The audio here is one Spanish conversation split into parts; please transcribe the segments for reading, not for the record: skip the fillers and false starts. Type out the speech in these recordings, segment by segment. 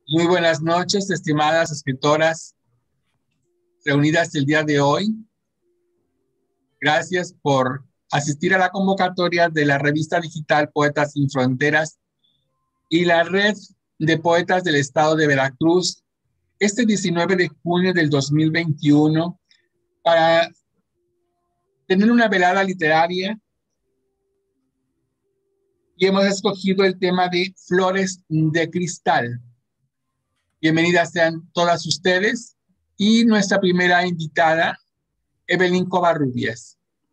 Muy buenas noches, estimadas escritoras reunidas el día de hoy. Gracias por asistir a la convocatoria de la revista digital Poetas Sin Fronteras y la Red de Poetas del Estado de Veracruz este 19 de junio del 2021 para tener una velada literaria, y hemos escogido el tema de Flores de Cristal. Bienvenidas sean todas ustedes y nuestra primera invitada, Evelyn Covarrubias.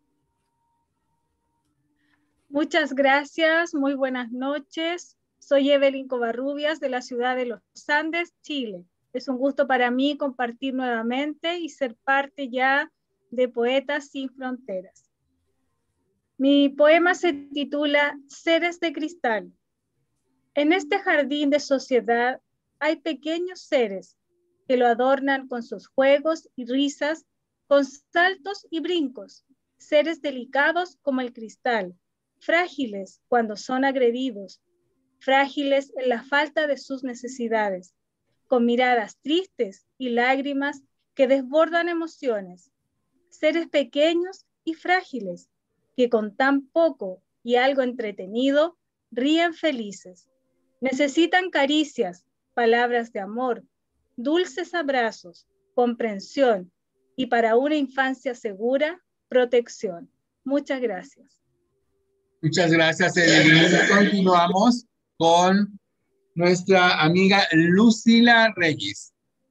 Muchas gracias, muy buenas noches. Soy Evelyn Covarrubias de la ciudad de Los Andes, Chile. Es un gusto para mí compartir nuevamente y ser parte ya de Poetas Sin Fronteras. Mi poema se titula Seres de Cristal. En este jardín de sociedad hay pequeños seres que lo adornan con sus juegos y risas, con saltos y brincos, seres delicados como el cristal, frágiles cuando son agredidos, frágiles en la falta de sus necesidades, con miradas tristes y lágrimas que desbordan emociones, seres pequeños y frágiles que con tan poco y algo entretenido ríen felices. Necesitan caricias, palabras de amor, dulces abrazos, comprensión y para una infancia segura, protección. Muchas gracias. Muchas gracias, Evelyn. Continuamos con nuestra amiga Lucila Reyes.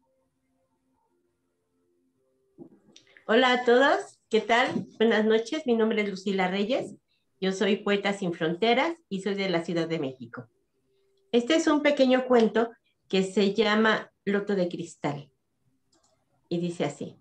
Hola a todos, ¿qué tal? Buenas noches, mi nombre es Lucila Reyes, yo soy poeta sin fronteras y soy de la Ciudad de México. Este es un pequeño cuento que se llama Loto de Cristal y dice así.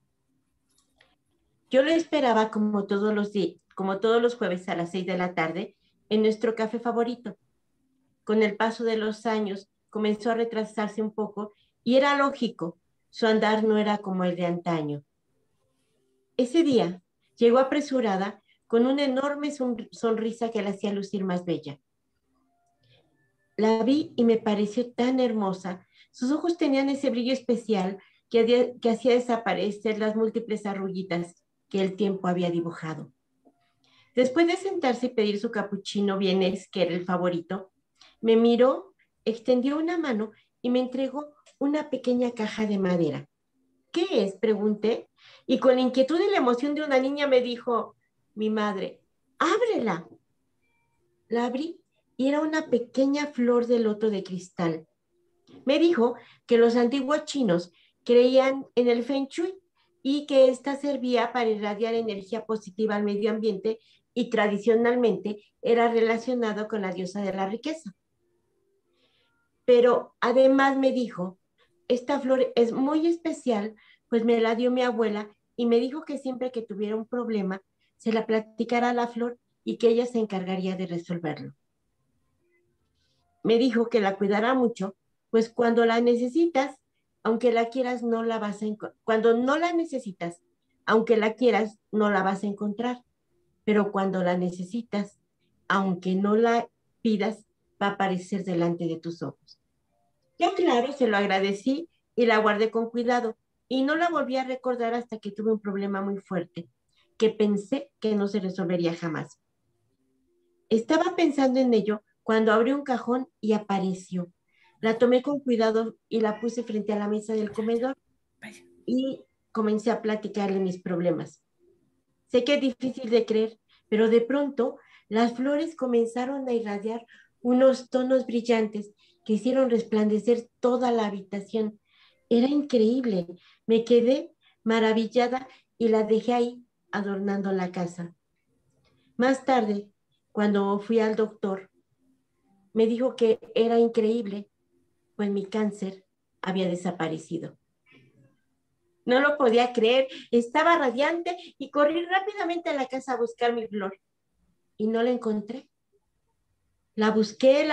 Yo lo esperaba como todos los jueves a las 6 de la tarde en nuestro café favorito. Con el paso de los años comenzó a retrasarse un poco y era lógico, su andar no era como el de antaño. Ese día llegó apresurada con una enorme sonrisa que la hacía lucir más bella. La vi y me pareció tan hermosa. Sus ojos tenían ese brillo especial que hacía desaparecer las múltiples arruguitas que el tiempo había dibujado. Después de sentarse y pedir su capuchino vienés, que era el favorito, me miró, extendió una mano y me entregó una pequeña caja de madera. ¿Qué es?, pregunté, y con la inquietud y la emoción de una niña me dijo mi madre, ¡ábrela! La abrí y era una pequeña flor de loto de cristal. Me dijo que los antiguos chinos creían en el Feng Shui y que ésta servía para irradiar energía positiva al medio ambiente y tradicionalmente era relacionado con la diosa de la riqueza. Pero además me dijo, esta flor es muy especial, pues me la dio mi abuela y me dijo que siempre que tuviera un problema, se la platicara a la flor y que ella se encargaría de resolverlo. Me dijo que la cuidara mucho, pues cuando la necesitas, aunque la quieras, no la vas a encontrar. Cuando no la necesitas, aunque la quieras, no la vas a encontrar. Pero cuando la necesitas, aunque no la pidas, va a aparecer delante de tus ojos. Yo, claro, se lo agradecí y la guardé con cuidado y no la volví a recordar hasta que tuve un problema muy fuerte, que pensé que no se resolvería jamás. Estaba pensando en ello cuando abrí un cajón y apareció. La tomé con cuidado y la puse frente a la mesa del comedor y comencé a platicarle mis problemas. Sé que es difícil de creer, pero de pronto las flores comenzaron a irradiar unos tonos brillantes que hicieron resplandecer toda la habitación. Era increíble. Me quedé maravillada y la dejé ahí adornando la casa. Más tarde, cuando fui al doctor, me dijo que era increíble, pues mi cáncer había desaparecido. No lo podía creer, estaba radiante y corrí rápidamente a la casa a buscar mi flor y no la encontré. La busqué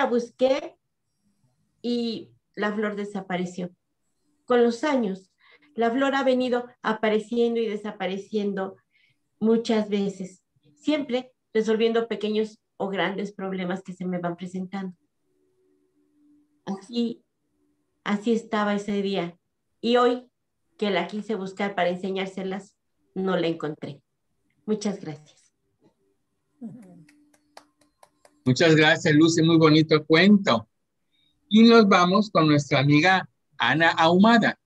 y la flor desapareció. Con los años, la flor ha venido apareciendo y desapareciendo muchas veces, siempre resolviendo pequeños o grandes problemas que se me van presentando. Así estaba ese día. Y hoy que la quise buscar para enseñárselas, no la encontré. Muchas gracias. Muchas gracias, Lucy, muy bonito cuento. Y nos vamos con nuestra amiga Ana Ahumada.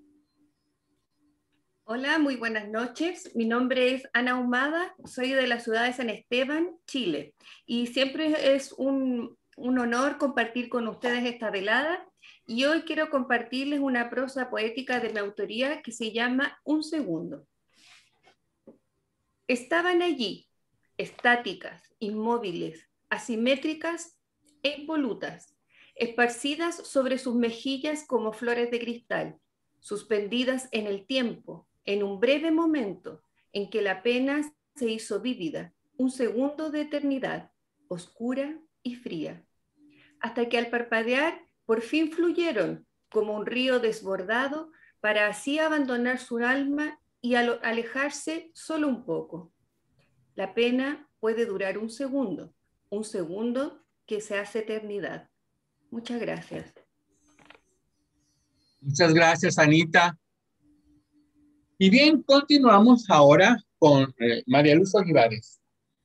Hola, muy buenas noches. Mi nombre es Ana Ahumada, soy de la ciudad de San Esteban, Chile. Y siempre es un honor compartir con ustedes esta velada. Y hoy quiero compartirles una prosa poética de mi autoría que se llama Un segundo. Estaban allí, estáticas, inmóviles, asimétricas e impolutas, esparcidas sobre sus mejillas como flores de cristal, suspendidas en el tiempo, en un breve momento en que la pena se hizo vívida, un segundo de eternidad, oscura y fría, hasta que al parpadear por fin fluyeron como un río desbordado para así abandonar su alma y alejarse solo un poco. La pena puede durar un segundo que se hace eternidad. Muchas gracias. Muchas gracias, Anita. Y bien, continuamos ahora con María Luz Olivares.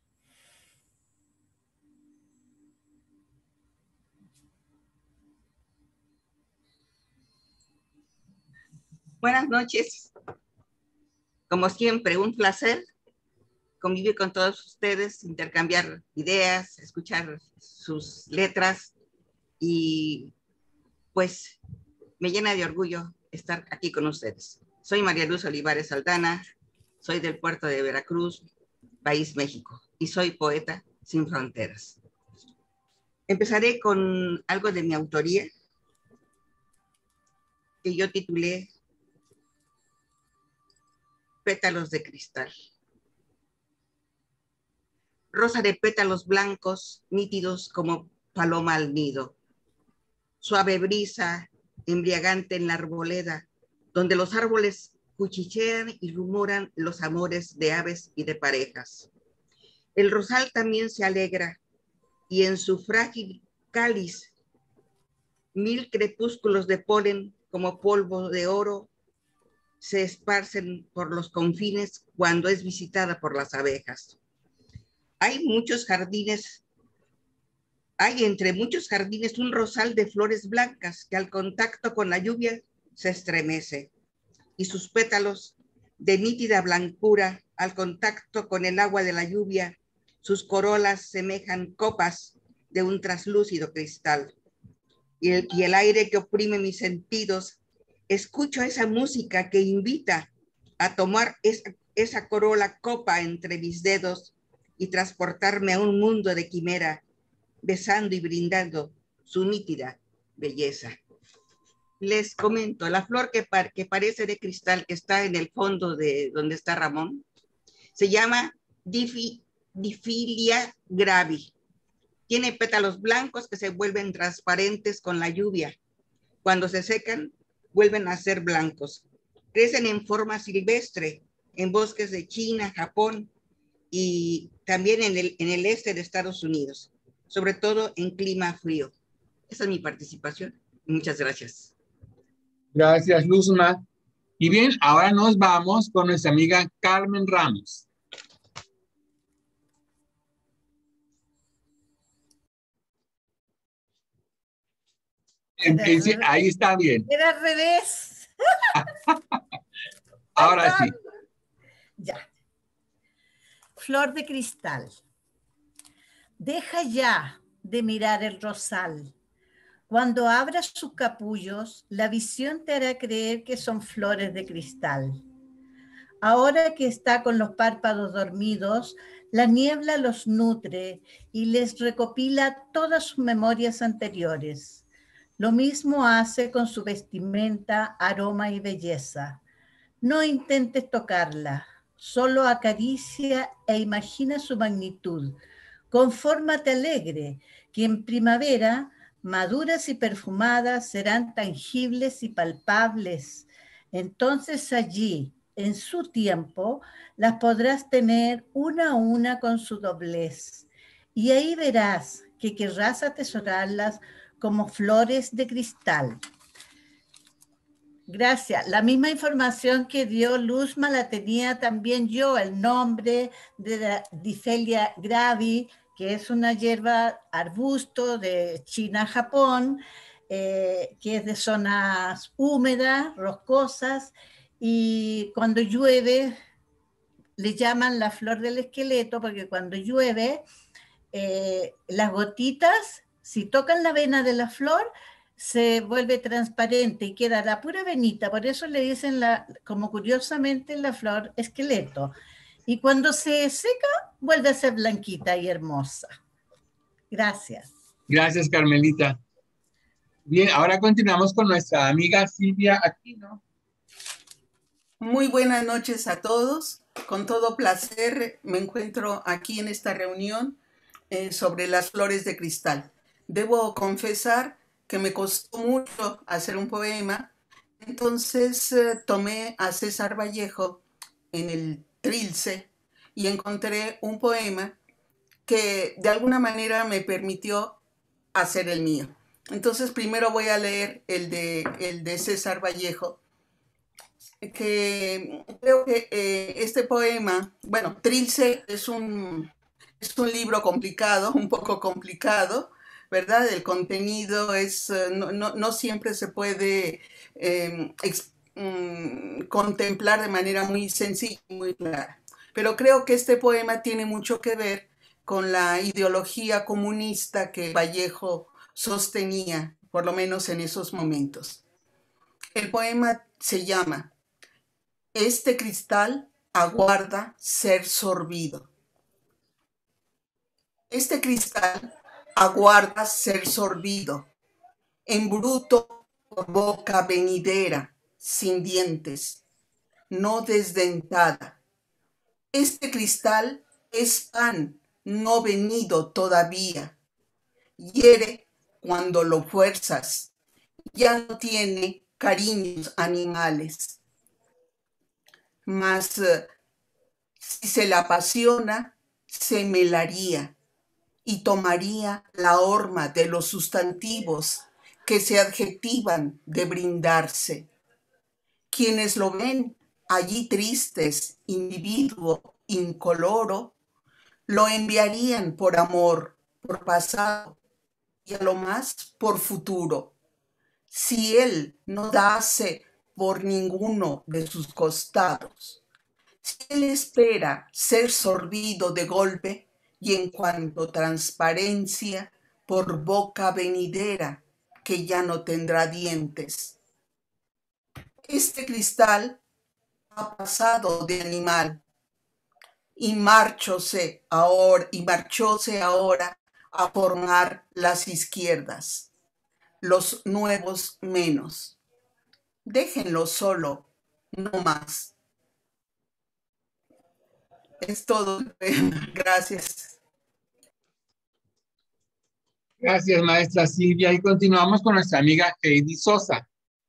Buenas noches. Como siempre, un placer convivir con todos ustedes, intercambiar ideas, escuchar sus letras y pues me llena de orgullo estar aquí con ustedes. Soy María Luz Olivares Aldana, soy del puerto de Veracruz, país México, y soy poeta sin fronteras. Empezaré con algo de mi autoría que yo titulé Pétalos de cristal. Rosa de pétalos blancos, nítidos como paloma al nido. Suave brisa, embriagante en la arboleda, donde los árboles cuchichean y rumoran los amores de aves y de parejas. El rosal también se alegra, y en su frágil cáliz, 1000 crepúsculos de polen como polvo de oro se esparcen por los confines cuando es visitada por las abejas. Hay entre muchos jardines un rosal de flores blancas que al contacto con la lluvia se estremece y sus pétalos de nítida blancura al contacto con el agua de la lluvia, sus corolas semejan copas de un traslúcido cristal. Y el aire que oprime mis sentidos, escucho esa música que invita a tomar esa corola copa entre mis dedos y transportarme a un mundo de quimera, besando y brindando su nítida belleza. Les comento, la flor que parece de cristal, que está en el fondo de donde está Ramón, se llama Diphyllia gravi. Tiene pétalos blancos que se vuelven transparentes con la lluvia. Cuando se secan, vuelven a ser blancos. Crecen en forma silvestre en bosques de China, Japón y también en el este de Estados Unidos, sobre todo en clima frío. Esa es mi participación. Muchas gracias. Gracias, Luzma. Y bien, ahora nos vamos con nuestra amiga Carmen Ramos. Ahí está bien. Era al revés. Ahora sí. Ya. Flor de cristal. Deja ya de mirar el rosal. Cuando abras sus capullos, la visión te hará creer que son flores de cristal. Ahora que está con los párpados dormidos, la niebla los nutre y les recopila todas sus memorias anteriores. Lo mismo hace con su vestimenta, aroma y belleza. No intentes tocarla, solo acaricia e imagina su magnitud. Confórmate alegre, que en primavera, maduras y perfumadas, serán tangibles y palpables. Entonces allí, en su tiempo, las podrás tener una a una con su doblez. Y ahí verás que querrás atesorarlas como flores de cristal. Gracias. La misma información que dio Luzma la tenía también yo, el nombre de la Dicelia gravi, que es una hierba arbusto de China, Japón, que es de zonas húmedas, rocosas, y cuando llueve le llaman la flor del esqueleto, porque cuando llueve, las gotitas, si tocan la vena de la flor, se vuelve transparente y queda la pura venita, por eso le dicen, como curiosamente, la flor esqueleto. Y cuando se seca, vuelve a ser blanquita y hermosa. Gracias. Gracias, Carmelita. Bien, ahora continuamos con nuestra amiga Silvia Aquino. Muy buenas noches a todos. Con todo placer me encuentro aquí en esta reunión sobre las flores de cristal. Debo confesar que me costó mucho hacer un poema, entonces tomé a César Vallejo en el Trilce y encontré un poema que de alguna manera me permitió hacer el mío. Entonces primero voy a leer el de César Vallejo, que creo que este poema, bueno, Trilce es un libro complicado, un poco complicado, ¿verdad? El contenido es, no siempre se puede contemplar de manera muy sencilla y muy clara. Pero creo que este poema tiene mucho que ver con la ideología comunista que Vallejo sostenía, por lo menos en esos momentos. El poema se llama Este cristal aguarda ser sorbido. Este cristal aguarda ser sorbido, en bruto por boca venidera, sin dientes, no desdentada. Este cristal es pan no venido todavía. Hiere cuando lo fuerzas, ya no tiene cariños animales. Mas si se la apasiona, se melaría y tomaría la horma de los sustantivos que se adjetivan de brindarse. Quienes lo ven allí tristes, individuo incoloro, lo enviarían por amor, por pasado y a lo más por futuro. Si él no dase por ninguno de sus costados, si él espera ser sorbido de golpe y en cuanto transparencia por boca venidera que ya no tendrá dientes. Este cristal ha pasado de animal y marchóse ahora a formar las izquierdas, los nuevos menos. Déjenlo solo, no más. Es todo. Gracias. Gracias, maestra Silvia. Y continuamos con nuestra amiga Heidi Sosa.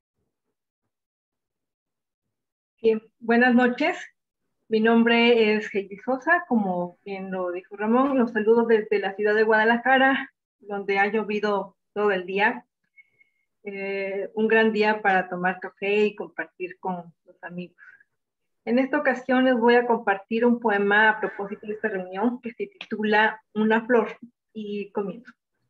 Bien, buenas noches. Mi nombre es Heidi Sosa, como bien lo dijo Ramón. Los saludo desde la ciudad de Guadalajara, donde ha llovido todo el día. Un gran día para tomar café y compartir con los amigos. En esta ocasión les voy a compartir un poema a propósito de esta reunión que se titula Una flor, y comienzo.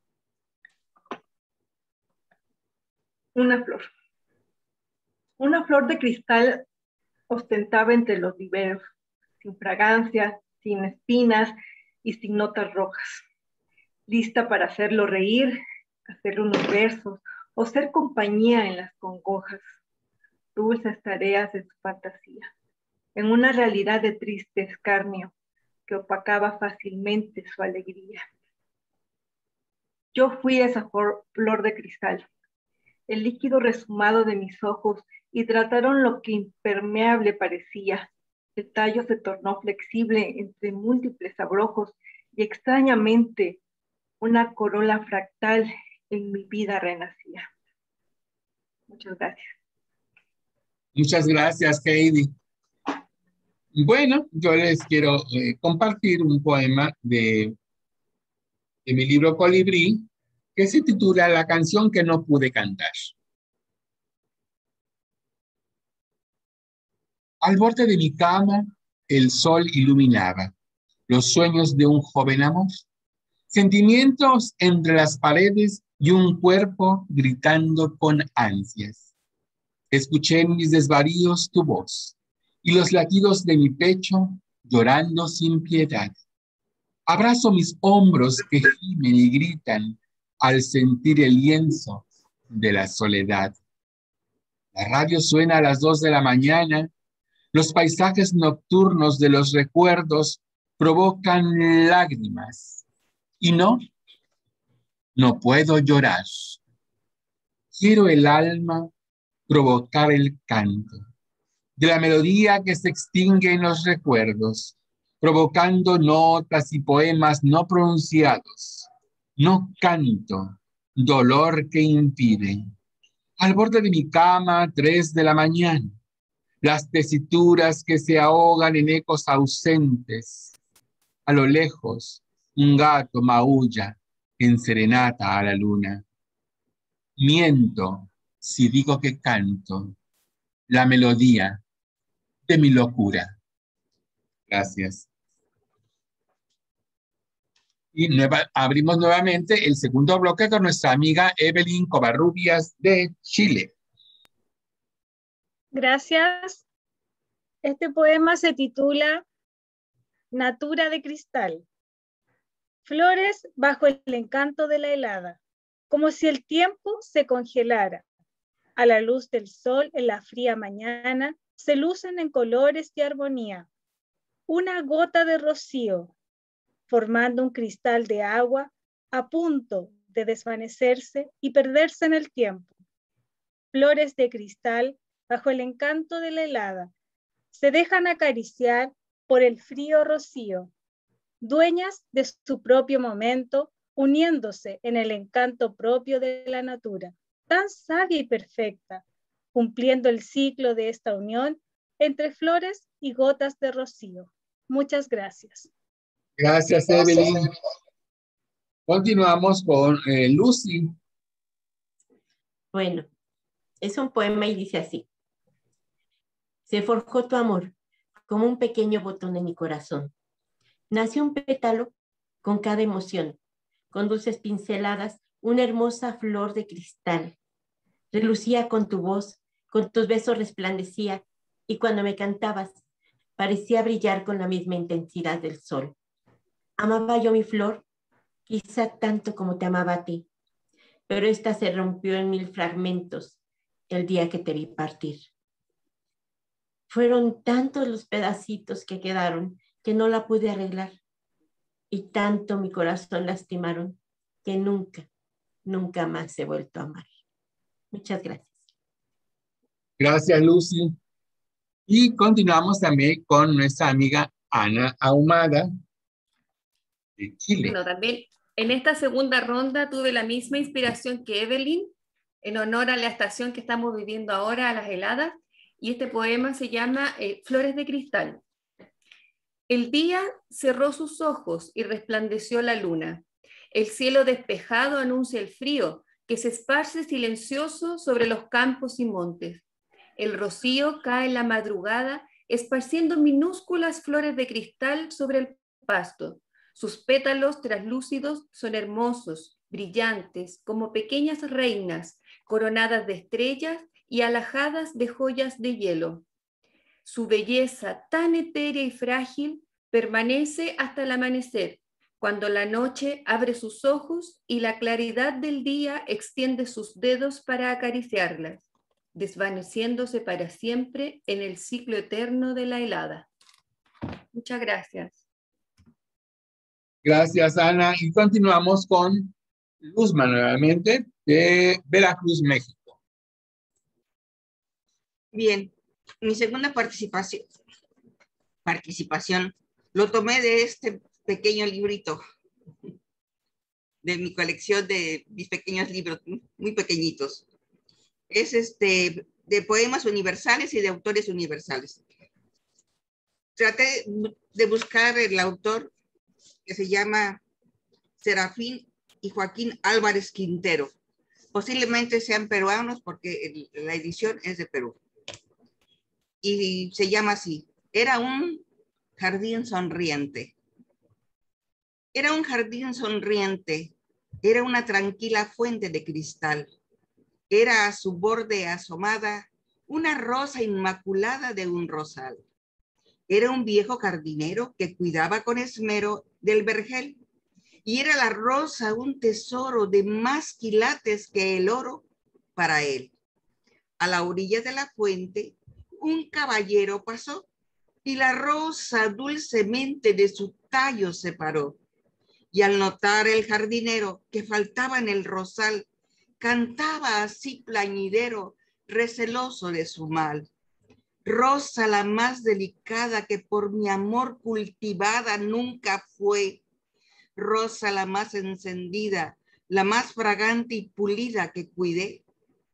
Una flor. Una flor de cristal ostentaba entre los viveros, sin fragancia, sin espinas y sin notas rojas, lista para hacerlo reír, hacerle unos versos o ser compañía en las congojas, dulces tareas de su fantasía, en una realidad de triste escarnio que opacaba fácilmente su alegría. Yo fui esa flor de cristal, el líquido resumado de mis ojos, y trataron lo que impermeable parecía. El tallo se tornó flexible entre múltiples abrojos y extrañamente una corola fractal en mi vida renacía. Muchas gracias. Muchas gracias, Heidi. Bueno, yo les quiero compartir un poema de mi libro Colibrí, que se titula La canción que no pude cantar. Al borde de mi cama, el sol iluminaba los sueños de un joven amor, sentimientos entre las paredes y un cuerpo gritando con ansias. Escuché en mis desvaríos tu voz y los latidos de mi pecho llorando sin piedad. Abrazo mis hombros que gimen y gritan al sentir el lienzo de la soledad. La radio suena a las 2 de la mañana. Los paisajes nocturnos de los recuerdos provocan lágrimas. Y no puedo llorar. Quiero el alma provocar el canto de la melodía que se extingue en los recuerdos, provocando notas y poemas no pronunciados. No canto, dolor que impide. Al borde de mi cama, 3 de la mañana, las tesituras que se ahogan en ecos ausentes. A lo lejos, un gato maulla en serenata a la luna. Miento si digo que canto la melodía de mi locura. Gracias. Y abrimos nuevamente el segundo bloque con nuestra amiga Evelyn Covarrubias de Chile. Gracias. Este poema se titula Natura de cristal. Flores bajo el encanto de la helada, como si el tiempo se congelara. A la luz del sol en la fría mañana se lucen en colores y armonía. Una gota de rocío, formando un cristal de agua a punto de desvanecerse y perderse en el tiempo. Flores de cristal bajo el encanto de la helada se dejan acariciar por el frío rocío, dueñas de su propio momento, uniéndose en el encanto propio de la natura, tan sabia y perfecta, cumpliendo el ciclo de esta unión entre flores y gotas de rocío. Muchas gracias. Gracias, Evelyn. Continuamos con Lucy. Bueno, es un poema y dice así. Se forjó tu amor como un pequeño botón en mi corazón. Nació un pétalo con cada emoción, con dulces pinceladas, una hermosa flor de cristal. Relucía con tu voz, con tus besos resplandecía, y cuando me cantabas, parecía brillar con la misma intensidad del sol. Amaba yo mi flor, quizá tanto como te amaba a ti, pero esta se rompió en 1000 fragmentos el día que te vi partir. Fueron tantos los pedacitos que quedaron que no la pude arreglar, y tanto mi corazón lastimaron que nunca, nunca más he vuelto a amar. Muchas gracias. Gracias, Lucy. Y continuamos también con nuestra amiga Ana Ahumada de Chile. Bueno, también en esta segunda ronda tuve la misma inspiración que Evelyn, en honor a la estación que estamos viviendo ahora, a las heladas, y este poema se llama Flores de cristal. El día cerró sus ojos y resplandeció la luna. El cielo despejado anuncia el frío que se esparce silencioso sobre los campos y montes. El rocío cae en la madrugada, esparciendo minúsculas flores de cristal sobre el pasto. Sus pétalos translúcidos son hermosos, brillantes, como pequeñas reinas, coronadas de estrellas y alajadas de joyas de hielo. Su belleza tan etérea y frágil permanece hasta el amanecer, cuando la noche abre sus ojos y la claridad del día extiende sus dedos para acariciarlas, desvaneciéndose para siempre en el ciclo eterno de la helada. Muchas gracias. Gracias, Ana. Y continuamos con Luzma nuevamente de Veracruz, México. Bien, mi segunda participación lo tomé de este pequeño librito de mi colección de mis pequeños libros, muy pequeñitos. Es de poemas universales y de autores universales. Traté de buscar el autor que se llama Serafín y Joaquín Álvarez Quintero. Posiblemente sean peruanos porque la edición es de Perú. y se llama así. Era un jardín sonriente. Era un jardín sonriente. Era una tranquila fuente de cristal. Era a su borde asomada una rosa inmaculada de un rosal. Era un viejo jardinero que cuidaba con esmero del vergel, y era la rosa un tesoro de más quilates que el oro para él. A la orilla de la fuente, un caballero pasó, y la rosa dulcemente de su tallo separó. Y al notar el jardinero que faltaba en el rosal, cantaba así plañidero, receloso de su mal. Rosa la más delicada que por mi amor cultivada nunca fue. Rosa la más encendida, la más fragante y pulida que cuidé.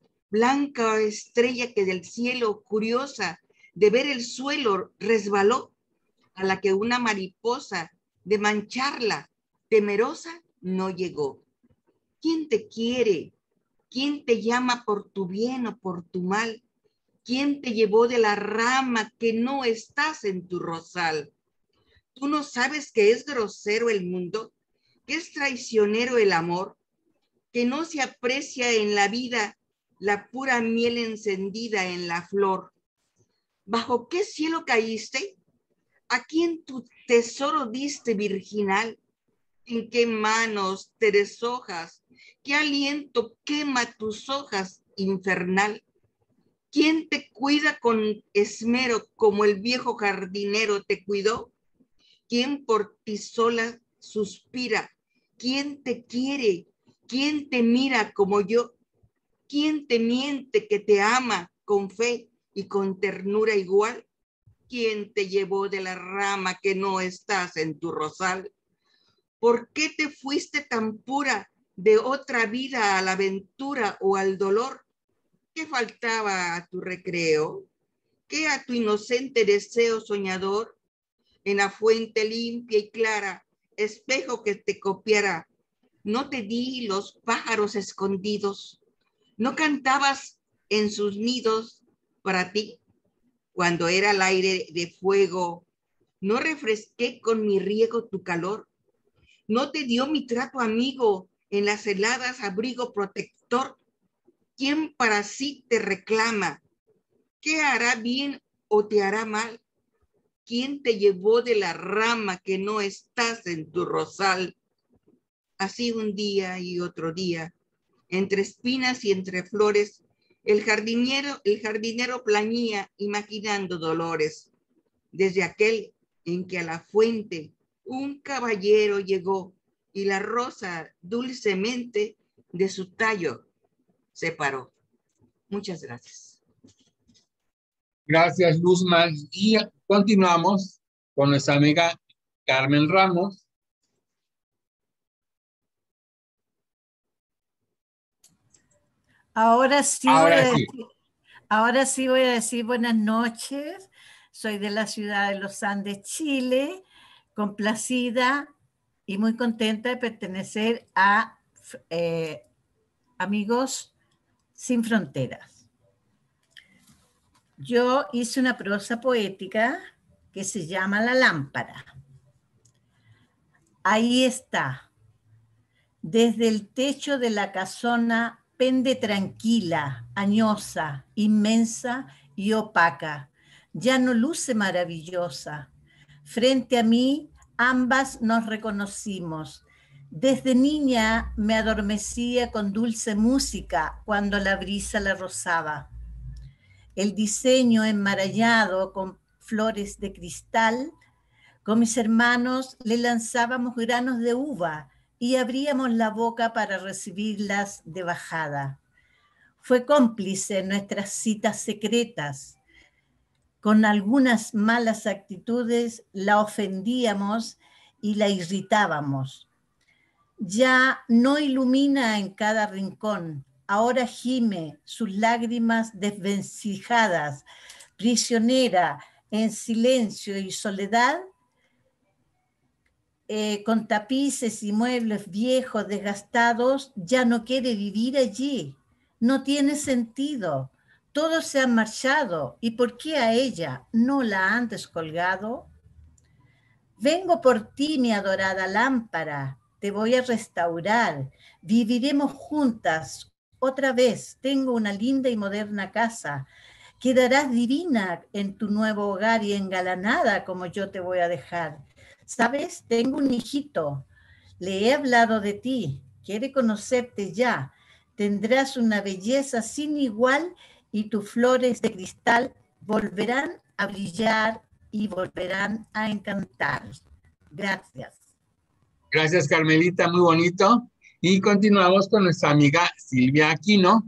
Blanca estrella que del cielo, curiosa de ver el suelo, resbaló, a la que una mariposa de mancharla, temerosa, no llegó. ¿Quién te quiere? ¿Quién te llama por tu bien o por tu mal? ¿Quién te llevó de la rama que no estás en tu rosal? ¿Tú no sabes que es grosero el mundo? ¿Que es traicionero el amor? ¿Que no se aprecia en la vida la pura miel encendida en la flor? ¿Bajo qué cielo caíste? ¿A quién tu tesoro diste virginal? ¿En qué manos te deshojas? ¿Qué aliento quema tus hojas infernal? ¿Quién te cuida con esmero como el viejo jardinero te cuidó? ¿Quién por ti sola suspira? ¿Quién te quiere? ¿Quién te mira como yo? ¿Quién te miente que te ama con fe y con ternura igual? ¿Quién te llevó de la rama que no estás en tu rosal? ¿Por qué te fuiste tan pura de otra vida a la aventura o al dolor? ¿Qué faltaba a tu recreo? ¿Qué a tu inocente deseo soñador? En la fuente limpia y clara, espejo que te copiara, ¿no te di los pájaros escondidos? ¿No cantabas en sus nidos para ti? Cuando era el aire de fuego, ¿no refresqué con mi riego tu calor? ¿No te dio mi trato amigo en las heladas abrigo protector? ¿Quién para sí te reclama? ¿Qué hará bien o te hará mal? ¿Quién te llevó de la rama que no estás en tu rosal? Así un día y otro día, entre espinas y entre flores, el jardinero plañía imaginando dolores. Desde aquel en que a la fuente un caballero llegó y la rosa dulcemente de su tallo separó. Muchas gracias. Gracias, Luzma. Y continuamos con nuestra amiga Carmen Ramos. Ahora sí, Ahora sí. voy a decir buenas noches. Soy de la ciudad de Los Andes, Chile, complacida y muy contenta de pertenecer a Amigos Sin Fronteras. Yo hice una prosa poética que se llama La Lámpara. Ahí está. Desde el techo de la casona pende tranquila, añosa, inmensa y opaca. Ya no luce maravillosa. Frente a mí, ambas nos reconocimos. Desde niña me adormecía con dulce música cuando la brisa la rozaba. El diseño enmarañado con flores de cristal, con mis hermanos le lanzábamos granos de uva y abríamos la boca para recibirlas de bajada. Fue cómplice en nuestras citas secretas. Con algunas malas actitudes la ofendíamos y la irritábamos. Ya no ilumina en cada rincón, ahora gime sus lágrimas desvencijadas, prisionera en silencio y soledad, con tapices y muebles viejos, desgastados, ya no quiere vivir allí. No tiene sentido. Todos se han marchado. ¿Y por qué a ella no la han descolgado? Vengo por ti, mi adorada lámpara. Te voy a restaurar. Viviremos juntas. Otra vez tengo una linda y moderna casa. Quedarás divina en tu nuevo hogar y engalanada como yo te voy a dejar. ¿Sabes? Tengo un hijito. Le he hablado de ti. Quiere conocerte ya. Tendrás una belleza sin igual y tus flores de cristal volverán a brillar y volverán a encantar. Gracias. Gracias, Carmelita, muy bonito. Y continuamos con nuestra amiga Silvia Aquino.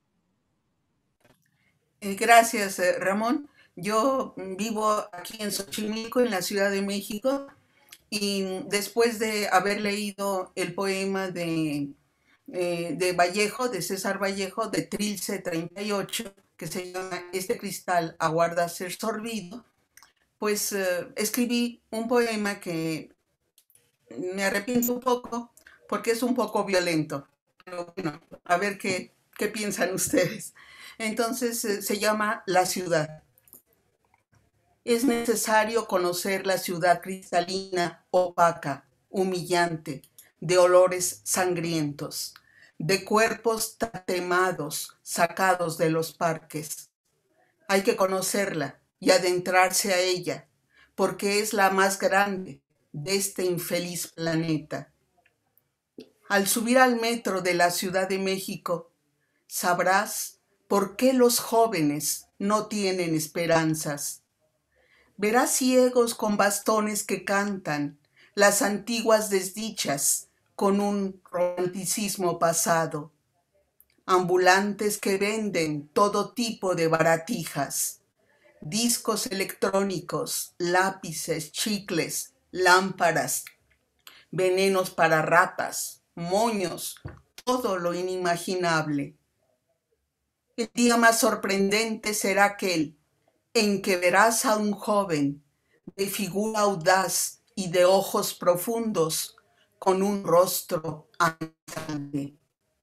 Gracias, Ramón. Yo vivo aquí en Xochimilco, en la Ciudad de México, y después de haber leído el poema de Vallejo, de César Vallejo, de Trilce 38, que se llama Este cristal aguarda ser sorbido, pues escribí un poema que me arrepiento un poco porque es un poco violento. Pero bueno, a ver qué piensan ustedes. Entonces se llama La ciudad. Es necesario conocer la ciudad cristalina, opaca, humillante, de olores sangrientos, de cuerpos tatemados, sacados de los parques. Hay que conocerla y adentrarse a ella, porque es la más grande de este infeliz planeta. Al subir al metro de la Ciudad de México, sabrás por qué los jóvenes no tienen esperanzas. Verás ciegos con bastones que cantan las antiguas desdichas con un romanticismo pasado. Ambulantes que venden todo tipo de baratijas, discos electrónicos, lápices, chicles, lámparas, venenos para ratas, moños, todo lo inimaginable. El día más sorprendente será aquel en que verás a un joven de figura audaz y de ojos profundos con un rostro amenazante.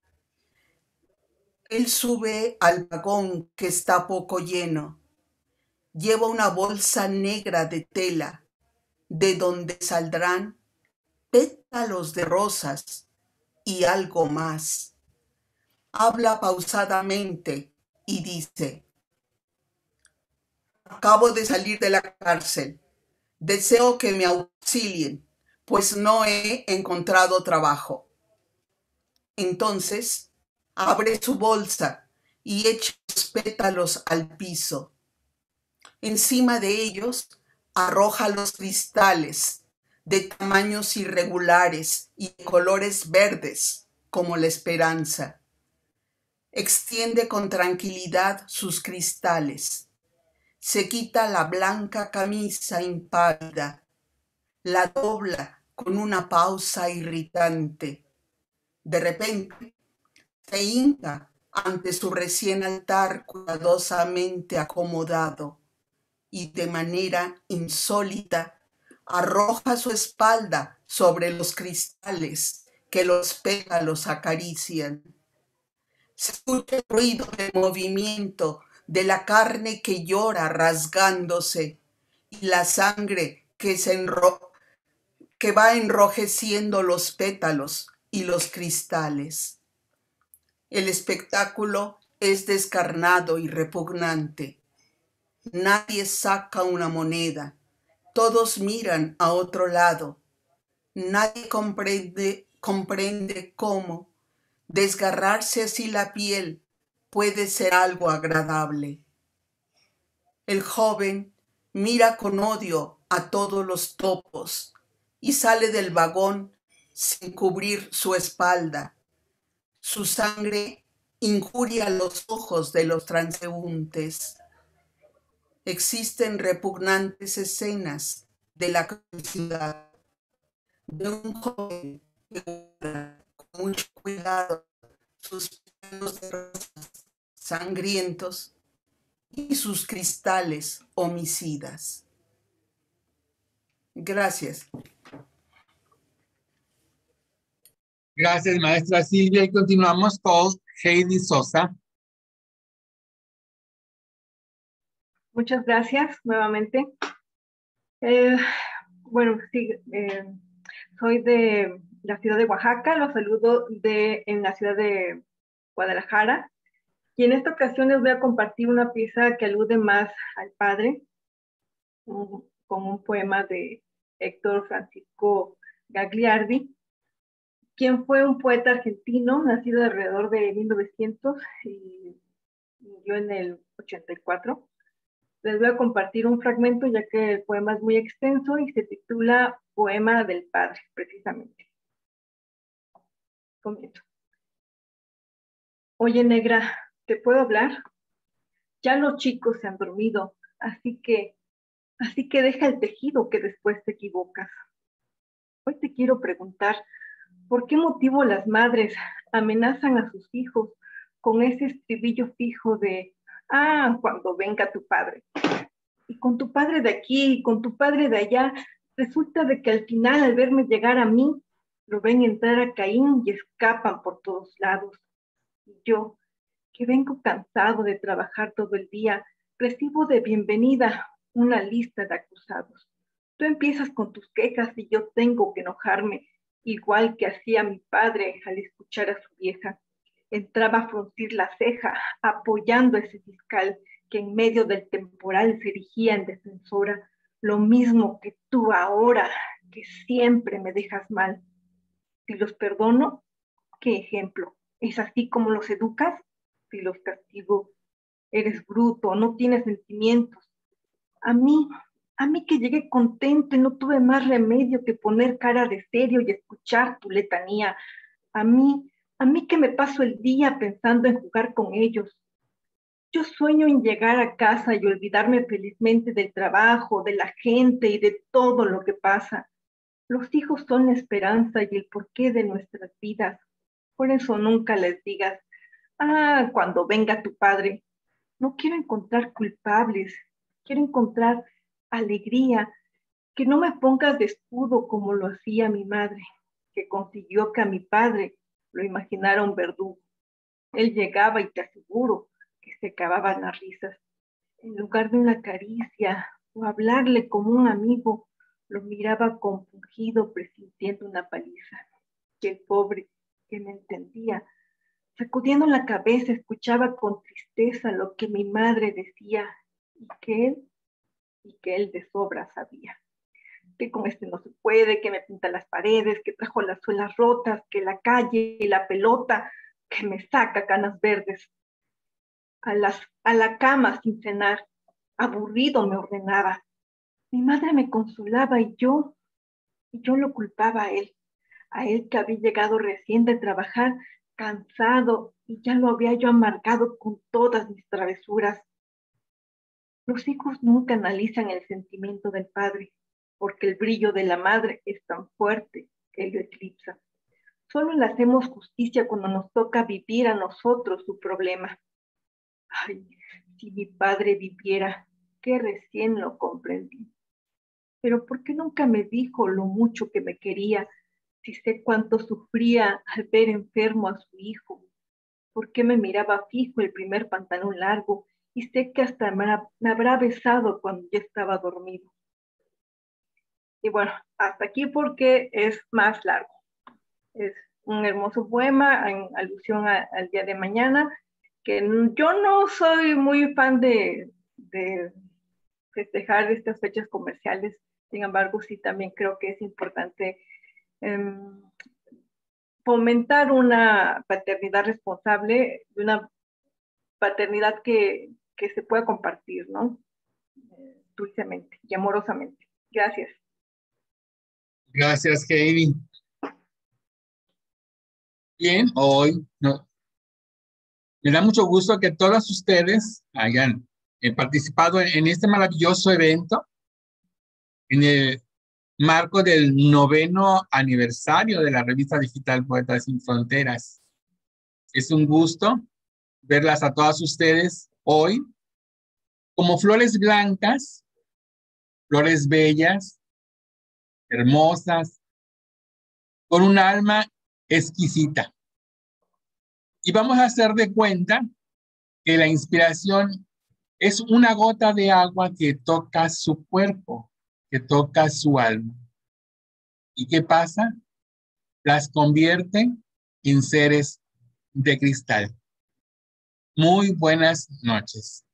Él sube al vagón que está poco lleno. Lleva una bolsa negra de tela, de donde saldrán pétalos de rosas y algo más. Habla pausadamente y dice: acabo de salir de la cárcel. Deseo que me auxilien, pues no he encontrado trabajo. Entonces abre su bolsa y echa los pétalos al piso. Encima de ellos arroja los cristales de tamaños irregulares y de colores verdes como la esperanza. Extiende con tranquilidad sus cristales. Se quita la blanca camisa impávida, la dobla con una pausa irritante. De repente se hinca ante su recién altar cuidadosamente acomodado y de manera insólita arroja su espalda sobre los cristales que los pétalos acarician. Se escucha el ruido de movimiento de la carne que llora rasgándose y la sangre que va enrojeciendo los pétalos y los cristales. El espectáculo es descarnado y repugnante. Nadie saca una moneda. Todos miran a otro lado. Nadie comprende cómo desgarrarse así la piel puede ser algo agradable. El joven mira con odio a todos los topos y sale del vagón sin cubrir su espalda. Su sangre injuria los ojos de los transeúntes. Existen repugnantes escenas de la ciudad, de un joven que guarda con mucho cuidado sus pétalos de rosas sangrientos y sus cristales homicidas. Gracias. Gracias, maestra Silvia. Y continuamos con Heidi Sosa. Muchas gracias nuevamente. Bueno, sí, soy de la ciudad de Oaxaca, los saludo en la ciudad de Guadalajara, y en esta ocasión les voy a compartir una pieza que alude más al padre, con un poema de Héctor Francisco Gagliardi, quien fue un poeta argentino, nacido alrededor de 1900 y murió en el 84. Les voy a compartir un fragmento, ya que el poema es muy extenso y se titula Poema del Padre, precisamente. Comienzo. Oye, negra, ¿te puedo hablar? Ya los chicos se han dormido, así que deja el tejido que después te equivocas. Hoy te quiero preguntar, ¿por qué motivo las madres amenazan a sus hijos con ese estribillo fijo de, cuando venga tu padre? Y con tu padre de aquí y con tu padre de allá, resulta de que al final, al verme llegar a mí, lo ven entrar a Caín y escapan por todos lados. Y yo, que vengo cansado de trabajar todo el día, recibo de bienvenida una lista de acusados. Tú empiezas con tus quejas y yo tengo que enojarme, igual que hacía mi padre al escuchar a su vieja. Entraba a fruncir la ceja, apoyando a ese fiscal que en medio del temporal se erigía en defensora, lo mismo que tú ahora, que siempre me dejas mal. Si los perdono, ¿qué ejemplo? ¿Es así como los educas? Si los castigo, eres bruto, no tienes sentimientos. A mí que llegué contento y no tuve más remedio que poner cara de serio y escuchar tu letanía. A mí que me paso el día pensando en jugar con ellos. Yo sueño en llegar a casa y olvidarme felizmente del trabajo, de la gente y de todo lo que pasa. Los hijos son la esperanza y el porqué de nuestras vidas. Por eso nunca les digas, cuando venga tu padre. No quiero encontrar culpables, quiero encontrar alegría, que no me pongas de escudo como lo hacía mi madre, que consiguió que a mi padre lo imaginara un verdugo. Él llegaba y te aseguro que se acababan las risas. En lugar de una caricia o hablarle como un amigo, lo miraba compungido presintiendo una paliza. Que el pobre, que me entendía, sacudiendo la cabeza, escuchaba con tristeza lo que mi madre decía y que él de sobra sabía. Que con este no se puede, que me pinta las paredes, que trajo las suelas rotas, que la calle y la pelota, que me saca canas verdes. A la cama sin cenar, aburrido me ordenaba. Mi madre me consolaba y yo lo culpaba a él que había llegado recién de trabajar, cansado, y ya lo había yo amargado con todas mis travesuras. Los hijos nunca analizan el sentimiento del padre, porque el brillo de la madre es tan fuerte que lo eclipsa. Solo le hacemos justicia cuando nos toca vivir a nosotros su problema. Ay, si mi padre viviera, que recién lo comprendí. Pero ¿por qué nunca me dijo lo mucho que me quería, si sé cuánto sufría al ver enfermo a su hijo? ¿Por qué me miraba fijo el primer pantalón largo y sé que hasta me habrá besado cuando ya estaba dormido? Y bueno, hasta aquí porque es más largo. Es un hermoso poema en alusión al día de mañana, que yo no soy muy fan de festejar estas fechas comerciales. Sin embargo, sí también creo que es importante fomentar una paternidad responsable, una paternidad que se pueda compartir, ¿no? Dulcemente y amorosamente. Gracias. Gracias, Heidi. Bien, hoy me da mucho gusto que todos ustedes hayan participado en este maravilloso evento en el marco del 9º aniversario de la revista digital Poetas Sin Fronteras. Es un gusto verlas a todas ustedes hoy como flores blancas, flores bellas, hermosas, con un alma exquisita. Y vamos a hacer de cuenta que la inspiración Es una gota de agua que toca su cuerpo, que toca su alma. ¿Y qué pasa? Las convierte en seres de cristal. Muy buenas noches.